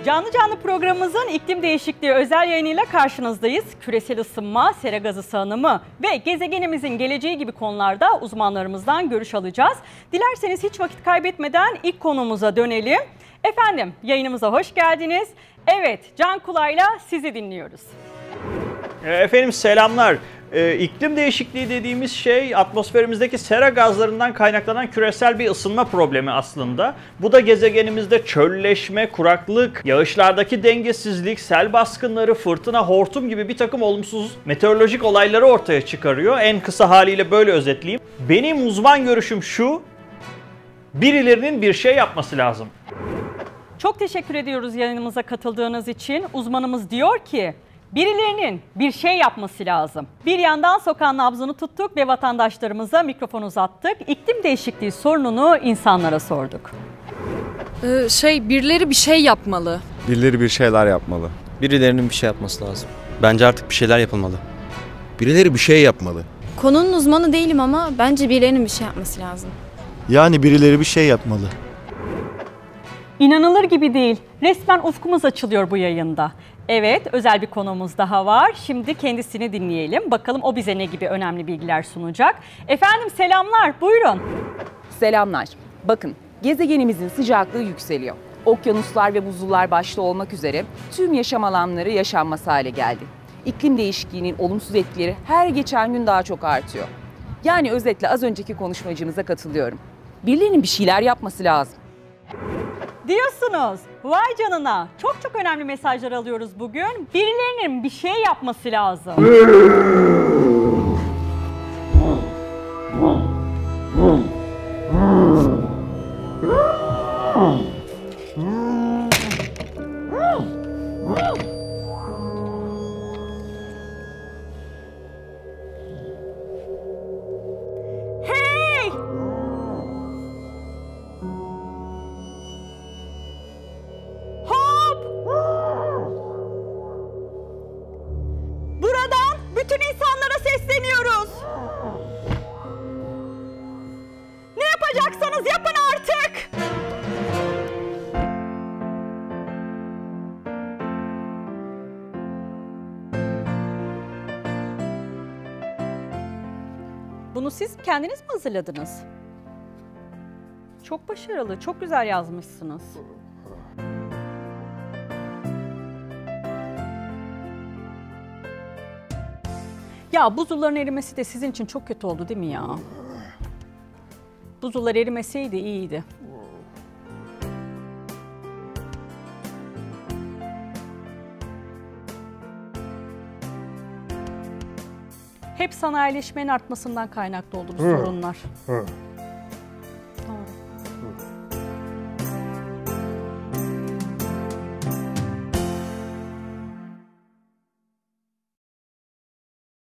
Canlı canlı programımızın iklim değişikliği özel yayınıyla karşınızdayız. Küresel ısınma, sera gazı salınımı ve gezegenimizin geleceği gibi konularda uzmanlarımızdan görüş alacağız. Dilerseniz hiç vakit kaybetmeden ilk konumuza dönelim. Efendim, yayınımıza hoş geldiniz. Evet, Can Kula'yla sizi dinliyoruz. Efendim selamlar. İklim değişikliği dediğimiz şey atmosferimizdeki sera gazlarından kaynaklanan küresel bir ısınma problemi aslında. Bu da gezegenimizde çölleşme, kuraklık, yağışlardaki dengesizlik, sel baskınları, fırtına, hortum gibi bir takım olumsuz meteorolojik olayları ortaya çıkarıyor. En kısa haliyle böyle özetleyeyim. Benim uzman görüşüm şu: birilerinin bir şey yapması lazım. Çok teşekkür ediyoruz yayınımıza katıldığınız için. Uzmanımız diyor ki birilerinin bir şey yapması lazım. Bir yandan sokağın nabzını tuttuk ve vatandaşlarımıza mikrofon uzattık. İklim değişikliği sorununu insanlara sorduk. Birileri bir şey yapmalı. Birileri bir şeyler yapmalı. Birilerinin bir şey yapması lazım. Bence artık bir şeyler yapılmalı. Birileri bir şey yapmalı. Konunun uzmanı değilim ama bence birilerinin bir şey yapması lazım. Yani birileri bir şey yapmalı. İnanılır gibi değil. Resmen ufkumuz açılıyor bu yayında. Evet, özel bir konuğumuz daha var. Şimdi kendisini dinleyelim. Bakalım o bize ne gibi önemli bilgiler sunacak. Efendim selamlar, buyurun. Selamlar. Bakın, gezegenimizin sıcaklığı yükseliyor. Okyanuslar ve buzullar başta olmak üzere tüm yaşam alanları yaşanmaz hale geldi. İklim değişikliğinin olumsuz etkileri her geçen gün daha çok artıyor. Yani özetle az önceki konuşmacımıza katılıyorum. Birilerinin bir şeyler yapması lazım. Diyorsunuz. Vay canına. Çok önemli mesajlar alıyoruz bugün. Birilerinin bir şey yapması lazım. Hey! Hop! Buradan bütün insanlara sesleniyoruz. Ne yapacaksanız yapın artık. Bunu siz kendiniz mi hazırladınız? Çok başarılı, çok güzel yazmışsınız. Ya buzulların erimesi de sizin için çok kötü oldu değil mi ya? Buzullar erimeseydi iyiydi. Hep sanayileşmenin artmasından kaynaklı oldu bu sorunlar.